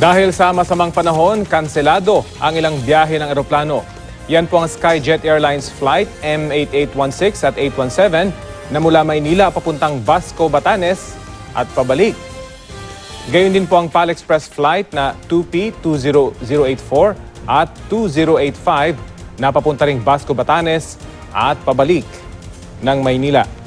Dahil sa masamang panahon, kanselado ang ilang biyahe ng eroplano. Yan po ang Skyjet Airlines Flight M8816 at 817 na mula Maynila papuntang Basco, Batanes at pabalik. Gayon din po ang PAL Express Flight na 2P20084 at 2085 na papunta ring Basco, Batanes at pabalik ng Maynila.